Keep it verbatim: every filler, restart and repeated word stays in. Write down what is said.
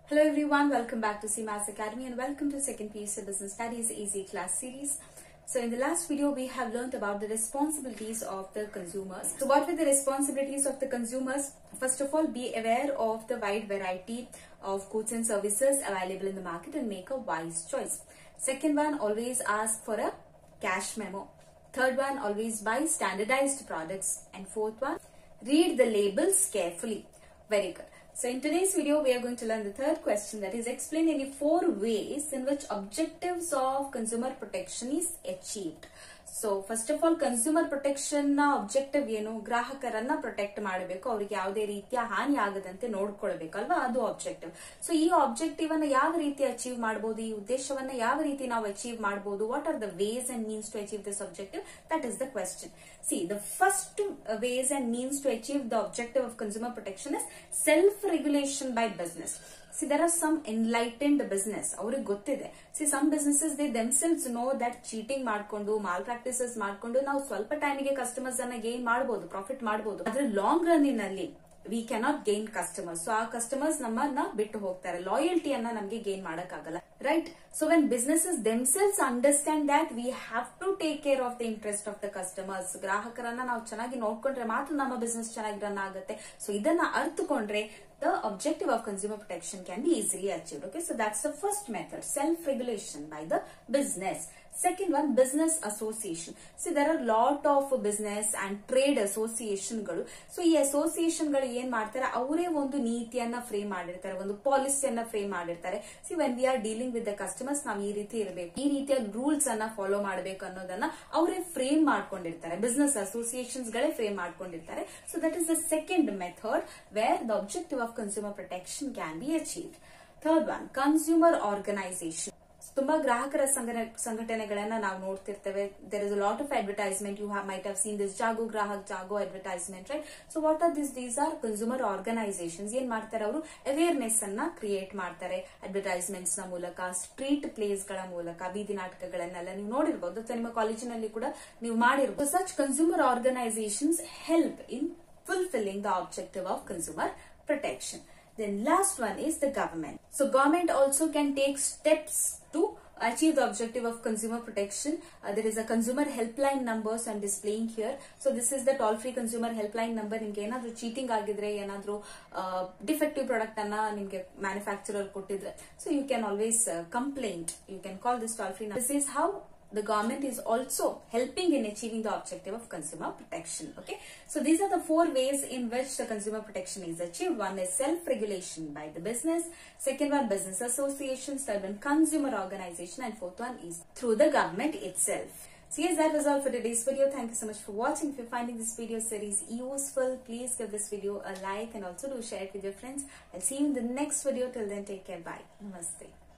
Hello everyone, welcome back to C M A S Academy and welcome to second piece of Business Studies Easy Class series. So in the last video, we have learned about the responsibilities of the consumers. So what were the responsibilities of the consumers? First of all, be aware of the wide variety of goods and services available in the market and make a wise choice. Second one, always ask for a cash memo. Third one, always buy standardized products. And fourth one, read the labels carefully. Very good. So in today's video, we are going to learn the third question, that is explain any four ways in which objectives of consumer protection is achieved. So first of all, consumer protection na objective ಏನು ಗ್ರಾಹಕರನ್ನ protect ಮಾಡಬೇಕು, ಅವರಿಗೆ ಯಾವುದೇ ರೀತಿಯ ಹಾನಿ ಆಗದಂತೆ ನೋಡ್ಕೊಳ್ಬೇಕಲ್ವಾ, ಅದು objective. So ಈ objective ಅನ್ನ ಯಾವ ರೀತಿ ಅಚೀವ್ ಮಾಡಬಹುದು, ಈ ಉದ್ದೇಶವನ್ನ ಯಾವ ರೀತಿ ನಾವು ಅಚೀವ್ ಮಾಡಬಹುದು, what are the ways and means to achieve this objective, that is the question. See, the first ways and means to achieve the objective of consumer protection is self-regulation by business. See, there are some enlightened business. ಅವ್ರಿಗೆ ಗೊತ್ತಿದೆ. See, some businesses, they themselves know that cheating ಮಾಡ್ಕೊಂಡು, malpractices ಮಾಡ್ಕೊಂಡು ನಾವು ಸ್ವಲ್ಪ ಟೈಮಿಗೆ customers ಅನ್ನ gain ಮಾಡಬಹುದು, profit ಮಾಡಬಹುದು. ಆದ್ರೆ ಲಾಂಗ್ ರನ್ನಿನಲ್ಲಿ we cannot gain customers. So our customers ನಮ್ಮನ್ನ ಬಿಟ್ಟು ಹೋಗ್ತಾರೆ, ಲಾಯಲ್ಟಿ ಅನ್ನ ನಮಗೆ ಗೇನ್ ಮಾಡಕ್ಕಾಗಲ್ಲ, right? So when businesses themselves understand that we have to take care of the interest of the customers, ಗ್ರಾಹಕರನ್ನ ನಾವು ಚೆನ್ನಾಗಿ ನೋಡ್ಕೊಂಡ್ರೆ ಮಾತ್ರ ನಮ್ಮ ಬಿಸ್ನೆಸ್ ಚೆನ್ನಾಗಿ ರನ್ ಆಗುತ್ತೆ. ಸೊ ಇದನ್ನ ಅರ್ಥಕೊಂಡ್ರೆ the objective of consumer protection can be easily achieved. Okay, so that's the first method, self-regulation by the business. Second one, business association. See, there are lot of business and trade association ಗಳು. So ಈ association ಗಳು ಏನ್ ಮಾಡ್ತಾರೆ, ಅವರೇ ಒಂದು ನೀತಿಯನ್ನ frame ಮಾಡಿರ್ತಾರೆ, ಒಂದು ಪಾಲಿಸಿಯನ್ನ ಫ್ರೇಮ್ ಮಾಡಿರ್ತಾರೆ. See when we are dealing with the customers, ನಾವು ಈ ರೀತಿ ಇರಬೇಕು, ಈ ರೀತಿಯ ರೂಲ್ಸ್ ಅನ್ನ ಫಾಲೋ ಮಾಡಬೇಕು ಅನ್ನೋದನ್ನ ಅವರೇ ಫ್ರೇಮ್ ಮಾಡ್ಕೊಂಡಿರ್ತಾರೆ, ಬಿಸ್ನೆಸ್ ಅಸೋಸಿಯೇಷನ್ಸ್ ಗಳೇ ಫ್ರೇಮ್ ಮಾಡ್ಕೊಂಡಿರ್ತಾರೆ. So that is the second method where the objective of consumer protection can be achieved. Third one, consumer organisation. ತುಂಬಾ ಗ್ರಾಹಕರ ಸಂಘಟನೆಗಳನ್ನ ನಾವು ನೋಡ್ತಿರ್ತೇವೆ. There is a lot of advertisement, you might have seen this Jago Grahak Jago advertisement, right? So what are this these are consumer organisations. ಏನ್ ಮಾಡ್ತಾರೆ, ಅವರು awareness ಅನ್ನ create ಮಾಡ್ತಾರೆ ಅಡ್ವರ್ಟೈಸ್ಮೆಂಟ್ಸ್ ನ ಮೂಲಕ, ಸ್ಟ್ರೀಟ್ ಪ್ಲೇಸ್ ಗಳ ಮೂಲಕ, ಬೀದಿ ನಾಟಕಗಳನ್ನೆಲ್ಲ ನೀವು ನೋಡಿರ್ಬಹುದು ಅಥವಾ ನಿಮ್ಮ ಕಾಲೇಜಿನಲ್ಲಿ ಕೂಡ ನೀವು ಮಾಡಿರ್ಬಹುದು. Such consumer organisations help in fulfilling the objective of consumer protection. Then last one is the government. So government also can take steps to achieve the objective of consumer protection. Uh, there is a consumer helpline numbers I'm displaying here. So this is the toll free consumer helpline number. ನಿಮ್ಗೆ ಏನಾದ್ರೂ cheating ಆಗಿದ್ರೆ, ಏನಾದ್ರೂ defective product ಅನ್ನ ನಿಮ್ಗೆ manufacturer ಕೊಟ್ಟಿದ್ರೆ, so you can always uh, complain. You can call this toll free number. This is how the government is also helping in achieving the objective of consumer protection. Okay, so these are the four ways in which the consumer protection is achieved. One is self-regulation by the business, second one business associations, third one consumer organization, and fourth one is through the government itself. So yes, that was all for today's video. Thank you so much for watching. If you're finding this video series useful, please give this video a like and also do share it with your friends. I'll see you in the next video. Till then, take care. Bye. Namaste.